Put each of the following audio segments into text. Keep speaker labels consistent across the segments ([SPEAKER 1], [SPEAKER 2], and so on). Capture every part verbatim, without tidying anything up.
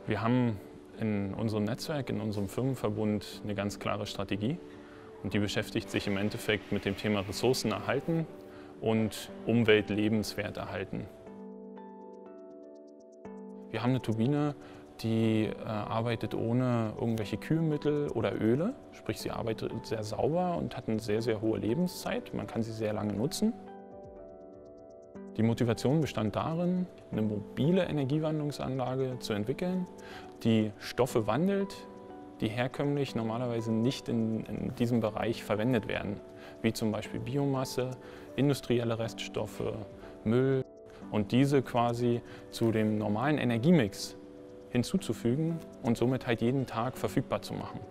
[SPEAKER 1] Wir haben in unserem Netzwerk, in unserem Firmenverbund eine ganz klare Strategie und die beschäftigt sich im Endeffekt mit dem Thema Ressourcen erhalten und Umwelt lebenswert erhalten. Wir haben eine Turbine, die äh, arbeitet ohne irgendwelche Kühlmittel oder Öle, sprich sie arbeitet sehr sauber und hat eine sehr, sehr hohe Lebenszeit. Man kann sie sehr lange nutzen. Die Motivation bestand darin, eine mobile Energiewandlungsanlage zu entwickeln, die Stoffe wandelt, die herkömmlich normalerweise nicht in, in diesem Bereich verwendet werden, wie zum Beispiel Biomasse, industrielle Reststoffe, Müll, und diese quasi zu dem normalen Energiemix hinzuzufügen und somit halt jeden Tag verfügbar zu machen.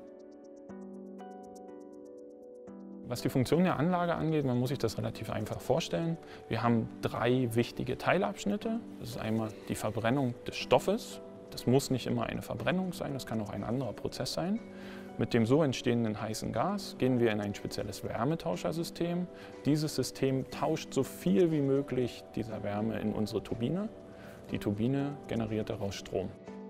[SPEAKER 1] Was die Funktion der Anlage angeht, man muss sich das relativ einfach vorstellen. Wir haben drei wichtige Teilabschnitte. Das ist einmal die Verbrennung des Stoffes. Das muss nicht immer eine Verbrennung sein, das kann auch ein anderer Prozess sein. Mit dem so entstehenden heißen Gas gehen wir in ein spezielles Wärmetauschersystem. Dieses System tauscht so viel wie möglich dieser Wärme in unsere Turbine. Die Turbine generiert daraus Strom.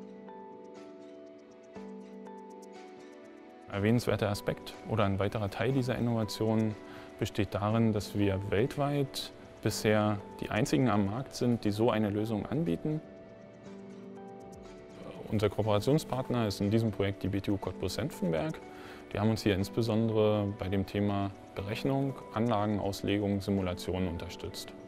[SPEAKER 1] Ein erwähnenswerter Aspekt oder ein weiterer Teil dieser Innovation besteht darin, dass wir weltweit bisher die einzigen am Markt sind, die so eine Lösung anbieten. Unser Kooperationspartner ist in diesem Projekt die B T U Cottbus-Senftenberg. Die haben uns hier insbesondere bei dem Thema Berechnung, Anlagenauslegung, Simulation unterstützt.